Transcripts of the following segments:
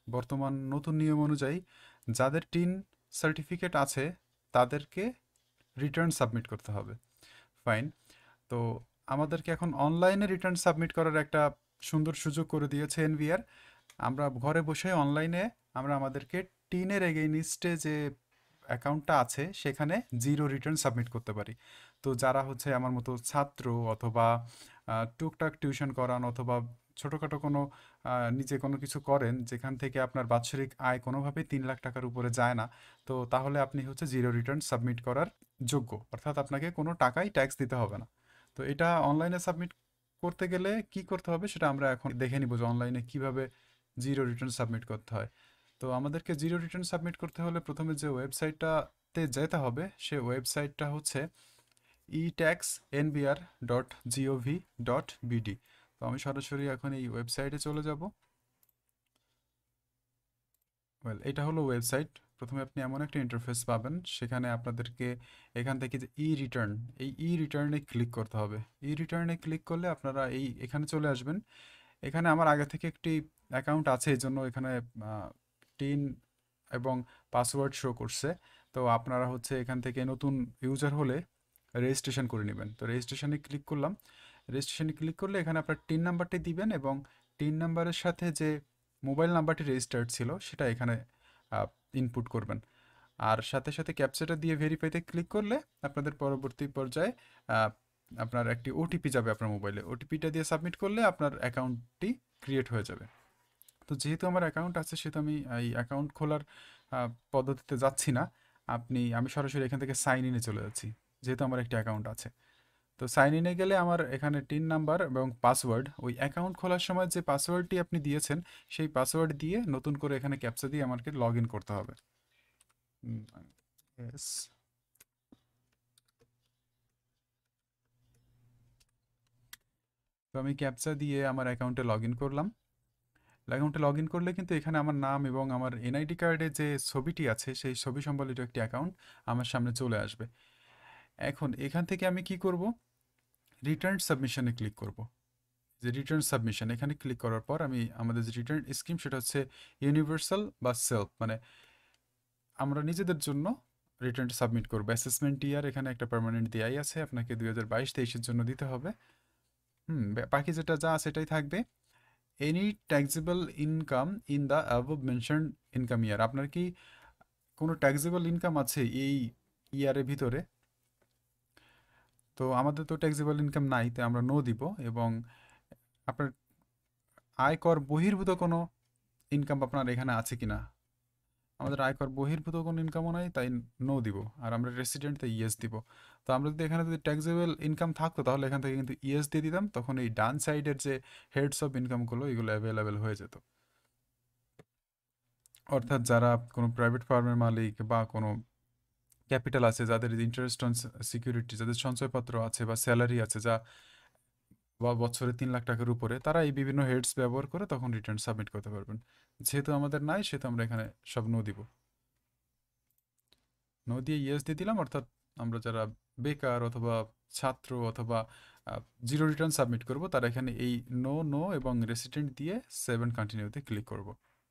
বর্তমান নতুন নিয়ম অনুযায়ী যাদের টিন সার্টিফিকেট আছে তাদেরকে রিটার্ন সাবমিট করতে হবে। ফাইন। তো আমাদেরকে এখন অনলাইনে রিটার্ন সাবমিট করার একটা সুন্দর সুযোগ করে দিয়েছে এনভিআর। আমরা ঘরে বসে অনলাইনে আমরা আমাদেরকে টিনের এগেইনস্টে যে অ্যাকাউন্টটা আছে সেখানে জিরো রিটার্ন সাবমিট করতে পারি। তো যারা হচ্ছে আমার মতো ছাত্র অথবা টুকটাক টিউশন করান অথবা ছোটোখাটো কোনো নিজে কোনো কিছু করেন যেখান থেকে আপনার বাৎসরিক আয় কোনোভাবেই 3 লাখ টাকার উপরে যায় না, তো তাহলে আপনি হচ্ছে জিরো রিটার্ন সাবমিট করার যোগ্য, অর্থাৎ আপনাকে কোনো টাকাই ট্যাক্স দিতে হবে না। তো এটা অনলাইনে সাবমিট করতে গেলে কি করতে হবে সেটা আমরা এখন দেখে নিব যে অনলাইনে কিভাবে জিরো রিটার্ন সাবমিট করতে হয়। তো আমাদেরকে জিরো রিটার্ন সাবমিট করতে হলে প্রথমে যে ওয়েবসাইটটাতে যেতে হবে সে ওয়েবসাইটটা হচ্ছে etaxnbr.gov.bd। তো আমি সরাসরি এখন এই ওয়েবসাইটে চলে যাব। ওয়েল, এটা হলো ওয়েবসাইট। প্রথমে আপনি এমন একটা ইন্টারফেস পাবেন, সেখানে আপনাদেরকে এখান থেকে যে রিটার্ন, এই রিটার্নে ক্লিক করতে হবে। রিটার্নে ক্লিক করলে আপনারা এখানে চলে আসবেন। এখানে আমার আগে থেকে একটি অ্যাকাউন্ট আছে, এই জন্য এখানে টিন এবং পাসওয়ার্ড শো করছে। তো আপনারা হচ্ছে এখান থেকে নতুন ইউজার হলে রেজিস্ট্রেশন করে নেবেন। তো রেজিস্ট্রেশনে ক্লিক করলাম। রেজিস্ট্রেশনে ক্লিক করলে এখানে আপনার টিন নাম্বারটি দিবেন এবং টিন নাম্বারের সাথে যে মোবাইল নাম্বারটি রেজিস্টার্ড ছিল সেটা এখানে ইনপুট করবেন। আর সাথে সাথে ক্যাপচাটা দিয়ে ভেরিফাইতে ক্লিক করলে আপনাদের পরবর্তী পর্যায়ে আহ, আপনার একটি ওটিপি যাবে আপনার মোবাইলে। ওটিপিটা দিয়ে সাবমিট করলে আপনার অ্যাকাউন্টটি ক্রিয়েট হয়ে যাবে। তো যেহেতু আমার অ্যাকাউন্ট আছে সেহেতু আমি এই অ্যাকাউন্ট খোলার পদ্ধতিতে যাচ্ছি না। আমি সরাসরি এখান থেকে সাইন ইনে চলে যাচ্ছি, যেহেতু আমার একটি অ্যাকাউন্ট আছে। তো সাইন ইনে গেলে আমার এখানে টিন নাম্বার এবং পাসওয়ার্ড, ওই অ্যাকাউন্ট খোলার সময় যে পাসওয়ার্ডটি আপনি দিয়েছেন সেই পাসওয়ার্ড দিয়ে নতুন করে এখানে ক্যাপচা দিয়ে আমাকে লগ ইন করতে হবে। ইয়েস। তো আমি ক্যাপচা দিয়ে আমার অ্যাকাউন্টে লগ ইন করলাম। অ্যাকাউন্টে লগ ইন করলে কিন্তু এখানে আমার নাম এবং আমার এনআইডি কার্ডে যে ছবিটি আছে সেই ছবি সম্বলিত একটি অ্যাকাউন্ট আমার সামনে চলে আসবে। এখন এখান থেকে আমি কি করব, রিটার্ন সাবমিশনে ক্লিক করব। যে রিটার্ন সাবমিশন এখানে ক্লিক করার পর আমি আমাদের যে রিটার্ন স্কিম সেটা হচ্ছে ইউনিভার্সাল বা সেলফ, মানে আমরা নিজেদের জন্য রিটার্ন সাবমিট করবো। অ্যাসেসমেন্ট ইয়ার এখানে একটা পার্মানেন্ট দেয়াই আছে, আপনাকে 2022-23-এর জন্য দিতে হবে। বাকি যেটা যা সেটাই থাকবে। Any taxable income in the above mention income year, আপনার কি কোনো ট্যাক্সেবল ইনকাম আছে এই ইয়ারের ভিতরে? তো আমাদের তো ট্যাক্সেবল ইনকাম নাই, তাই আমরা নো দিব। এবং আপনার আয়কর বহির্ভূত কোনো ইনকাম আপনার এখানে আছে কিনা, আমাদের আয়কর বহির্ভূত কোনো ইনকামও নাই, তাই নো দিব। আর আমরা রেসিডেন্ট, তাই ইয়েস দিব। তো আমরা যদি এখানে যদি ট্যাক্সেবল ইনকাম থাকতো তাহলে এখান থেকে কিন্তু ইয়েস দিয়ে দিতাম, তখন এই ডান সাইডের যে হেডস অফ ইনকামগুলো এগুলো অ্যাভেলেবেল হয়ে যেত। অর্থাৎ যারা কোনো প্রাইভেট ফার্মের মালিক বা কোনো ক্যাপিটাল আছে, যাদের ইন্টারেস্ট অন সিকিউরিটি, যাদের সঞ্চয়পত্র আছে বা স্যালারি আছে যা বা বছরে 3 লাখ টাকার উপরে, তারা এই বিভিন্ন হেডস ব্যবহার করে তখন রিটার্ন সাবমিট করতে পারবেন। যেহেতু আমাদের নাই সেহেতু আমরা এখানে সব নো দিব। নো দিয়ে ইয়েস দিয়ে দিলাম, অর্থাৎ আমরা যারা বেকার অথবা ছাত্র অথবা জিরো রিটার্ন সাবমিট করব তারা এখানে এই নো নো এবং রেসিডেন্ট দিয়ে সেভ অ্যান্ড কন্টিনিউতে ক্লিক করব।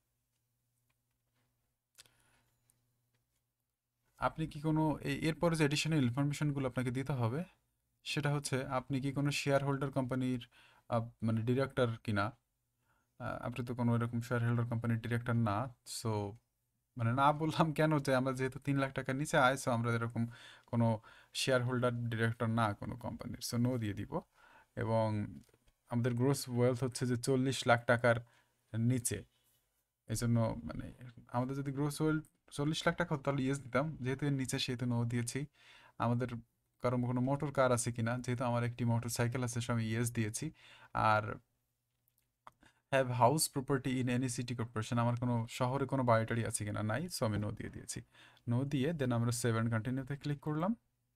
আপনি কি কোনো এরপরে যে এডিশনাল ইনফরমেশনগুলো আপনাকে দিতে হবে সেটা হচ্ছে আপনি কি কোনো শেয়ার হোল্ডার কোম্পানির মানে ডিরেক্টর কিনা। আপনি তো কোনো এরকম শেয়ার হোল্ডার কোম্পানির ডিরেক্টর না। সো মানে না বললাম কেন, যে আমরা যেহেতু 3 লাখ টাকার নিচে আয়, সো আমরা এরকম কোনো শেয়ার হোল্ডার ডিরেক্টর না কোনো কোম্পানির, সো নো দিয়ে দিব। এবং আমাদের গ্রোস ওয়েলথ হচ্ছে যে 40 লাখ টাকার নিচে, এই জন্য মানে আমাদের যদি গ্রোস ওয়েলথ 40 লাখ টাকা হতো তাহলে ইয়েস দিতাম, যেহেতু এর নিচে সেহেতু নো দিয়েছি। আমাদের কারো কোনো মোটর কার আছে কিনা, যেহেতু আমার একটি মোটর সাইকেল আছে সো আমি ইয়েস দিয়েছি। আর have house property in any city corporation, আমার কোনো শহরে কোনো বাড়ি আছে কিনা, নাই, সো আমি নো দিয়ে দিয়েছি। নো দিয়ে দেন আমরা সেভ অ্যান্ড কন্টিনিউতে ক্লিক করলাম।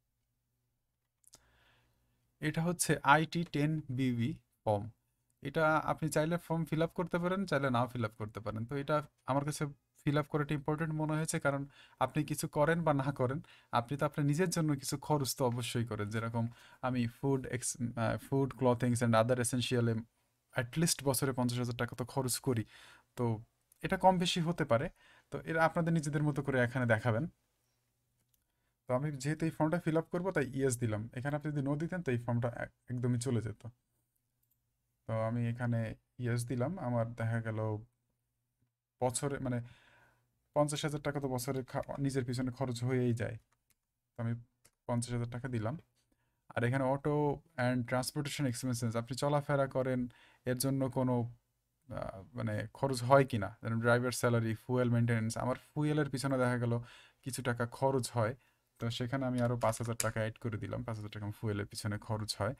এটা হচ্ছে IT10BB ফর্ম। এটা আপনি চাইলে ফর্ম ফিল আপ করতে পারেন, চাইলে নাও ফিল আপ করতে পারেন। তো এটা আমার কাছে ফিল আপ করাটা ইম্পর্টেন্ট মনে হয়েছে, কারণ আপনি কিছু করেন বা না করেন, আপনি তো আপনার নিজের জন্য কিছু খরচ তো অবশ্যই করেন। যেরকম আমি ফুড ক্লথিংস অ্যান্ড আদার এসেনশিয়ালে অ্যাটলিস্ট বছরে 50,000 টাকা তো খরচ করি। তো এটা কম বেশি হতে পারে। তো এরা আপনাদের নিজেদের মতো করে এখানে দেখাবেন। তো আমি যেহেতু এই ফর্মটা ফিল আপ করবো তাই ইয়েস দিলাম। এখানে আপনি যদি নো দিতেন তো এই ফর্মটা একদমই চলে যেত। তো আমি এখানে ইয়েস দিলাম। আমার দেখা গেল বছরে মানে 50,000 টাকা তো বছরে নিজের পিছনে খরচ হয়েই যায়। তো আমি 50,000 টাকা দিলাম। আর এখানে অটো অ্যান্ড ট্রান্সপোর্টেশন এক্সপেন্সেস, আপনি চলাফেরা করেন এর জন্য কোনো মানে খরচ হয় কি না, যেমন ড্রাইভার স্যালারি, ফুয়েল মেনটেন্যান্স। আমার ফুয়েলের পিছনে দেখা গেল কিছু টাকা খরচ হয়। তো সেখানে আমি আরও 5,000 টাকা অ্যাড করে দিলাম। 5,000 টাকা ফুয়েলের পিছনে খরচ হয়।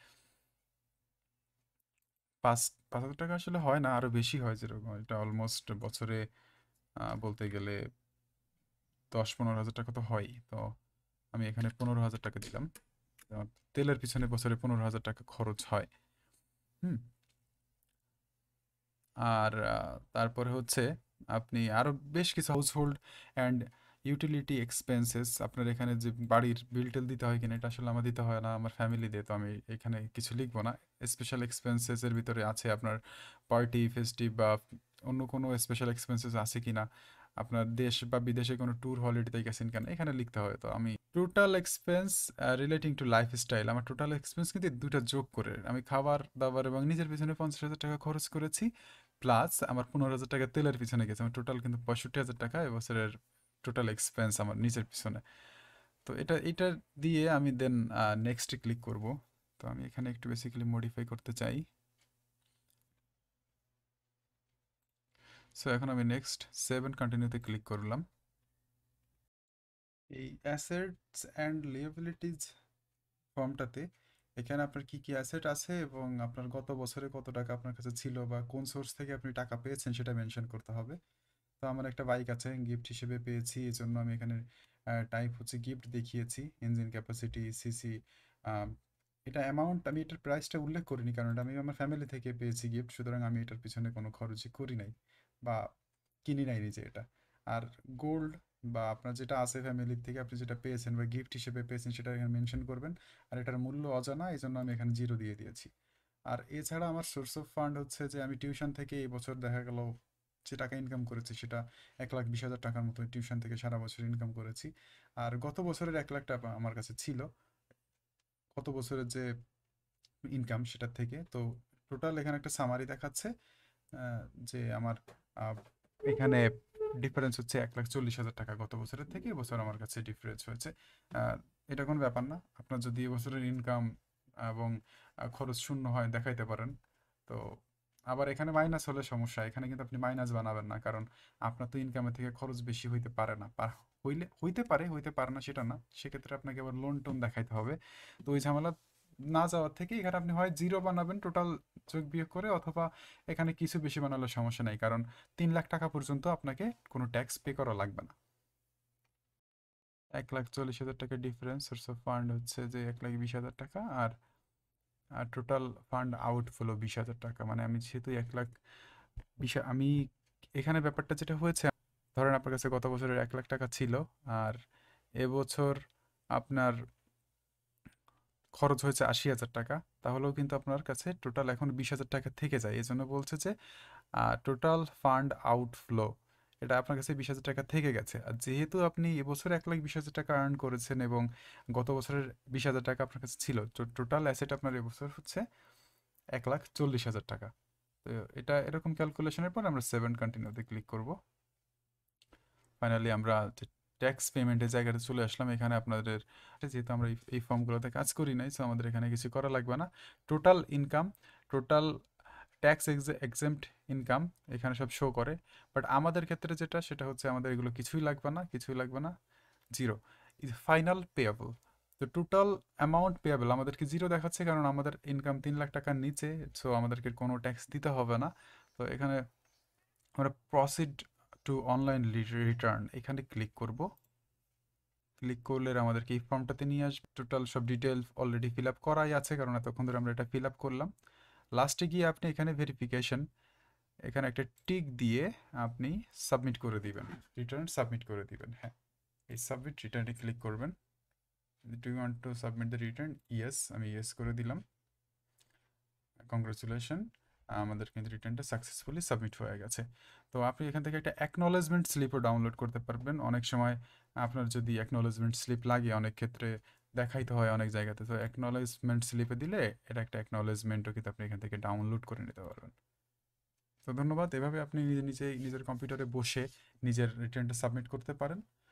পাঁচ 5,000 টাকা আসলে হয় না, আরও বেশি হয়। যেরকম এটা অলমোস্ট বছরে বলতে গেলে 10-15 হাজার টাকা তো হয়ই। তো আমি এখানে 15,000 টাকা দিলাম। তেলের পিছনে বছরে 15,000 টাকা খরচ হয়। হুম। আর তারপরে হচ্ছে আপনি আরও বেশ কিছু হাউসহোল্ড অ্যান্ড ইউটিলিটি এক্সপেন্সেস, আপনার এখানে যে বাড়ির বিল টিল দিতে হয় কিনা, এটা আসলে আমার দিতে হয় না, আমার ফ্যামিলি দিয়ে। তো আমি এখানে কিছু লিখবো না। স্পেশাল এক্সপেন্সেসের ভিতরে আছে আপনার পার্টি ফেস্টিভ বা অন্য কোনো স্পেশাল এক্সপেন্সেস আছে কিনা, আপনার দেশ বা বিদেশে কোনো ট্যুর হলিডেতে গেছেন কেন, এখানে লিখতে হয়। তো আমি total expense relating to lifestyle, আমার টোটাল এক্সপেন্স কিন্তু দুটা যোগ করে আমি খাবার দাবার এবং নিজের পিছনে 50,000 টাকা খরচ করেছি, প্লাস আমার 15,000 টাকা তেলের পিছনে গেছে। আমার টোটাল কিন্তু 65,000 টাকা এবছরের টোটাল এক্সপেন্স আমার নিজের পিছনে। তো এটা দিয়ে আমি দেন নেক্সটে ক্লিক করব। তো আমি এখানে একটু বেসিক্যালি মডিফাই করতে চাই। সো এখন আমি নেক্সট সেভ এন্ড কন্টিনিউতে ক্লিক করলাম। এই অ্যাসেটস অ্যান্ড লিয়াবিলিটিজ ফর্মটাতে এখানে আপনার কি কি অ্যাসেট আছে এবং আপনার গত বছরে কত টাকা আপনার কাছে ছিল বা কোন সোর্স থেকে আপনি টাকা পেয়েছেন সেটা মেনশন করতে হবে। তো আমার একটা বাইক আছে, গিফট হিসেবে পেয়েছি, এই জন্য আমি এখানে টাইপ হচ্ছে গিফট দেখিয়েছি। ইঞ্জিন ক্যাপাসিটি, সিসি, এটা অ্যামাউন্ট আমি এটার প্রাইসটা উল্লেখ করিনি, কারণ এটা আমি আমার ফ্যামিলি থেকে পেয়েছি গিফট, সুতরাং আমি এটার পিছনে কোনো খরচই করি নাই বা কিনি নাই নিজে এটা। আর গোল্ড বা আপনার যেটা আছে ফ্যামিলির থেকে আপনি যেটা পেয়েছেন বা গিফট হিসেবে পেয়েছেন সেটা এখানে মেনশন করবেন। আর এটার মূল্য অজানা, এই জন্য আমি এখানে জিরো দিয়ে দিয়েছি। আর এছাড়া আমার সোর্স অফ ফান্ড হচ্ছে যে আমি টিউশন থেকে এই বছর দেখা গেল যে টাকা ইনকাম করেছি সেটা 1,20,000 টাকার মতো টিউশন থেকে সারা বছর ইনকাম করেছি। আর গত বছরের 1,00,000 টাকা আমার কাছে ছিল, গত বছরের যে ইনকাম সেটার থেকে। তো টোটাল এখানে একটা সামারি দেখাচ্ছে আহ, যে আমার আহ, এখানে ডিফারেন্স হচ্ছে 1,40,000 টাকা গত বছরের থেকে এবছর আমার কাছে ডিফারেন্স হয়েছে। আহ, এটা কোনো ব্যাপার না, আপনার যদি এবছরের ইনকাম এবং খরচ শূন্য হয় দেখাইতে পারেন। তো আবার এখানে মাইনাস হলে সমস্যা, এখানে কিন্তু আপনি মাইনাস বানাবেন না, কারণ আপনার তো ইনকামের থেকে খরচ বেশি হইতে পারে না। হইলে হইতে পারে, হইতে পারে না সেটা না, সেক্ষেত্রে আপনাকে আবার লোন টোন দেখাইতে হবে। তো ওই ঝামেলা না যাওয়ার থেকে এখানে আপনি হয় জিরো বানাবেন টোটাল যোগ বিয়োগ করে, অথবা এখানে কিছু বেশি বানালে সমস্যা নাই, কারণ 3,00,000 টাকা পর্যন্ত আপনাকে কোনো ট্যাক্স পে করা লাগবে না। 1,40,000 টাকা ডিফারেন্স। সোর্স অফ ফান্ড হচ্ছে যে 1,20,000 টাকা, আর টোটাল ফান্ড আউটফ্লো 20,000 টাকা। মানে আমি যেহেতু 1,20,000 আমি এখানে ব্যাপারটা যেটা হয়েছে, ধরেন আপনার কাছে গত বছরের 1,00,000 টাকা ছিল, আর এবছর আপনার খরচ হয়েছে 80,000 টাকা, তাহলেও কিন্তু আপনার কাছে টোটাল এখন 20,000 টাকা থেকে যায়। এই জন্য বলছে যে টোটাল ফান্ড আউটফ্লো, এটা আপনার কাছে 20,000 টাকা থেকে গেছে। আর যেহেতু আপনি এবছর 1,20,000 টাকা আর্ন করেছেন এবং গত বছরের 20,000 টাকা আপনার কাছে ছিল, তো টোটাল অ্যাসেট আপনার এবছর হচ্ছে 1,40,000 টাকা। তো এটা এরকম ক্যালকুলেশনের পর আমরা সেভেন কন্টিনিউতে ক্লিক করব। ফাইনালি আমরা ট্যাক্স পেমেন্টের জায়গাটা চলে আসলাম। এখানে আপনাদের যেহেতু আমরা এই ফর্মগুলোতে কাজ করি নাই, সো আমাদের এখানে কিছু করা লাগবে না। Total income, total tax exempt income এখানে সব শো করে। বাট আমাদের ক্ষেত্রে যেটা সেটা হচ্ছে আমাদের এগুলো কিছুই লাগবে না, কিছুই লাগবে না, জিরো ইজ ফাইনাল পেয়েবল। তো টোটাল অ্যামাউন্ট পেয়েবল আমাদেরকে জিরো দেখাচ্ছে, কারণ আমাদের ইনকাম 3,00,000 টাকার নিচে, সো আমাদেরকে কোনো ট্যাক্স দিতে হবে না। তো এখানে আমরা প্রসিড টু অনলাইন রিটার্ন এখানে ক্লিক করব। ক্লিক করলে আমাদেরকে এই ফর্মটাতে নিয়ে আসবে। টোটাল সব ডিটেল অলরেডি ফিল আপ করাই আছে, কারণ এতক্ষণ ধরে আমরা এটা ফিল আপ করলাম। লাস্টে গিয়ে আপনি এখানে ভেরিফিকেশন, এখানে একটা টিক দিয়ে আপনি সাবমিট করে দিবেন, রিটার্ন সাবমিট করে দিবেন। হ্যাঁ, এই সাবমিট রিটার্নে ক্লিক করবেন। Do you want to submit the return? Yes, আমি ইয়েস করে দিলাম। কংগ্রেচুলেশন, আমাদের কিন্তু রিটার্নটা সাকসেসফুলি সাবমিট হয়ে গেছে। তো আপনি এখান থেকে একটা অ্যাকনলেজমেন্ট স্লিপও ডাউনলোড করতে পারবেন। অনেক সময় আপনার যদি অ্যাকনলেজমেন্ট স্লিপ লাগে, অনেক ক্ষেত্রে দেখাইতে হয় অনেক জায়গাতে। তো অ্যাকনলেজমেন্ট স্লিপে দিলে এটা একটা অ্যাকনলেজমেন্টও কিন্তু আপনি এখান থেকে ডাউনলোড করে নিতে পারবেন। তো ধন্যবাদ। এভাবে আপনি নিজে নিজেই নিজের কম্পিউটারে বসে নিজের রিটার্নটা সাবমিট করতে পারেন।